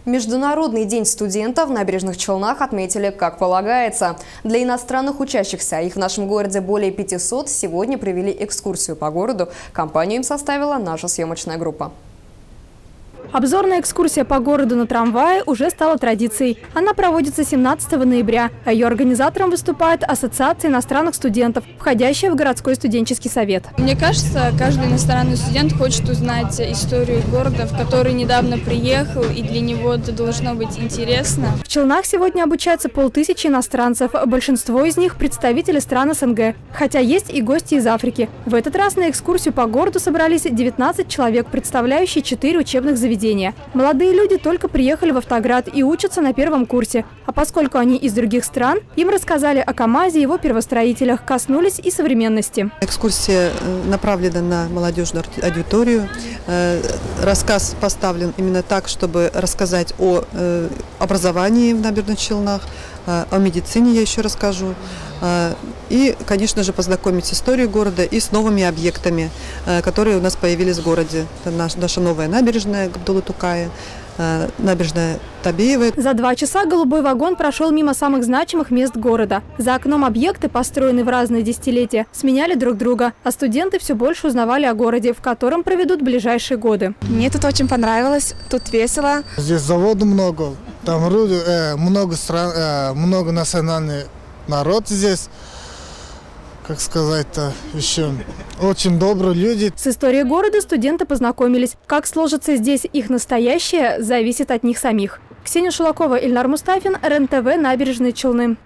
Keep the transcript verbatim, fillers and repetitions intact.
Международный день студента в Набережных Челнах отметили как полагается. Для иностранных учащихся, их в нашем городе более пятисот, сегодня провели экскурсию по городу. Компанию им составила наша съемочная группа. Обзорная экскурсия по городу на трамвае уже стала традицией. Она проводится семнадцатого ноября, а ее организатором выступает Ассоциация иностранных студентов, входящая в городской студенческий совет. Мне кажется, каждый иностранный студент хочет узнать историю города, в который недавно приехал, и для него это должно быть интересно. В Челнах сегодня обучаются полтысячи иностранцев. Большинство из них – представители стран СНГ, хотя есть и гости из Африки. В этот раз на экскурсию по городу собрались девятнадцать человек, представляющие четыре учебных заведения. Молодые люди только приехали в Автоград и учатся на первом курсе. А поскольку они из других стран, им рассказали о КАМАЗе и его первостроителях, коснулись и современности. Экскурсия направлена на молодежную аудиторию. Рассказ поставлен именно так, чтобы рассказать о образовании в Набережных Челнах, о медицине я еще расскажу. И, конечно же, познакомить с историей города и с новыми объектами, которые у нас появились в городе. Это наша новая набережная Габдуллы Тукая, набережная Табиевой. За два часа голубой вагон прошел мимо самых значимых мест города. За окном объекты, построенные в разные десятилетия, сменяли друг друга, а студенты все больше узнавали о городе, в котором проведут ближайшие годы. Мне тут очень понравилось, тут весело. Здесь заводов много, там люди, э, много стран, э, много национальный народ здесь. Как сказать-то еще, очень добрые люди. С историей города студенты познакомились. Как сложится здесь их настоящее, зависит от них самих. Ксения Шулакова, Ильнар Мустафин, РЕН-ТВ, Набережные Челны.